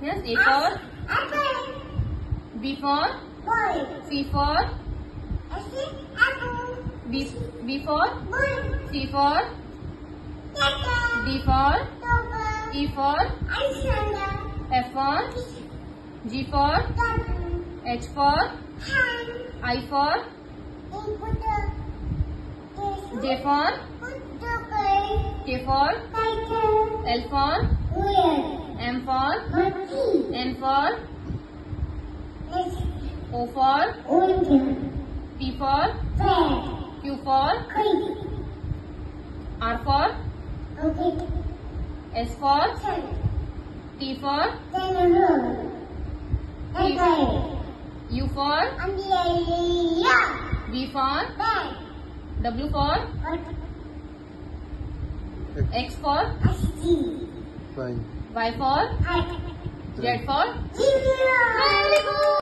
Yes. A for apple. B for Boy. C for Apple. B for Boy. C for D for Dog. E for Alexander. F for G for Dog. H for Hand. I for J for K for L for M for N for O for P for Q for R for S for T for U for V for W for X for Fine. Y for Z for